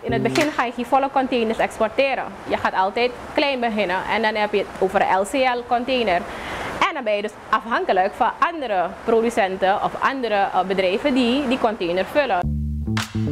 In het begin ga je geen volle containers exporteren. Je gaat altijd klein beginnen en dan heb je het over een LCL container. En dan ben je dus afhankelijk van andere producenten of andere bedrijven die die container vullen.